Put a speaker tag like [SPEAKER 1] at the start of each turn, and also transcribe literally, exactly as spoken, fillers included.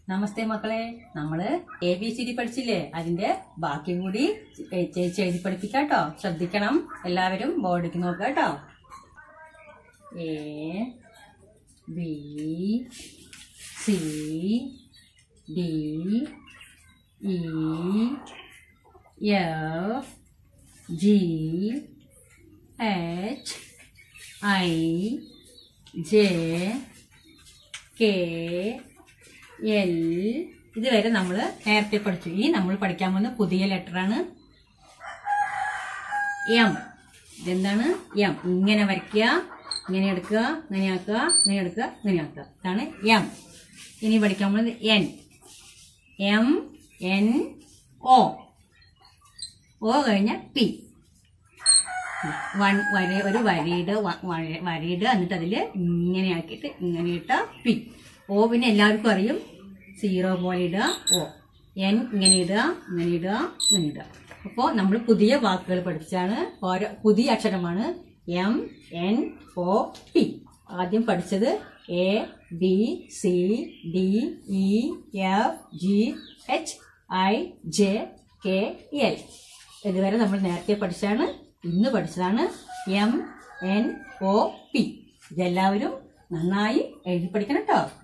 [SPEAKER 1] നമസ്തേ മക്കളെ, നമ്മള് A B C D പഠിച്ചില്ലേ? അതിന്റെ ബാക്കി കൂടി ചേച്ചി എഴുതി പഠിപ്പിക്കാട്ടോ. ശ്രദ്ധിക്കണം, എല്ലാവരും ബോർഡിക്ക് നോക്കുക കേട്ടോ. A B C D E F G H I J K L. ഇതുവരെ നമ്മൾ നേരത്തെ പഠിച്ചു. ഈ നമ്മൾ പഠിക്കാൻ പോകുന്ന പുതിയ ലെറ്ററാണ് എം. ഇതെന്താണ്? എം. ഇങ്ങനെ വരയ്ക്കുക, ഇങ്ങനെ എടുക്കുക, ഇങ്ങനെ ആക്കുക, ഇങ്ങനെ എടുക്കുക, ഇങ്ങനെ ആക്കുക. ഇതാണ് എം. ഇനി പഠിക്കാൻ പോകുന്നത് N. M N O. O കഴിഞ്ഞ പി. വൺ വര ഒരു വരയിട് വരയിട് എന്നിട്ട് അതിൽ ഇങ്ങനെ ആക്കിയിട്ട് ഇങ്ങനെ ഇട്ട പി. ഓ പിന്നെ എല്ലാവർക്കും അറിയും, സീറോ പോലെ ഇടുക. ഓ. എൻ ഇങ്ങനെ ഇടുക, ഇങ്ങനെ ഇടുക, ഇങ്ങനെ ഇടുക. അപ്പോൾ നമ്മൾ പുതിയ വാക്കുകൾ പഠിച്ചാണ്. ഓരോ പുതിയ അക്ഷരമാണ് എം എൻ ഒ പി. ആദ്യം പഠിച്ചത് A B C D E F G H I J K L. ഇതുവരെ നമ്മൾ നേരത്തെ പഠിച്ചാണ്. ഇന്ന് പഠിച്ചതാണ് എം എൻ ഒ പി. ഇതെല്ലാവരും നന്നായി എഴുതി പഠിക്കണം കേട്ടോ.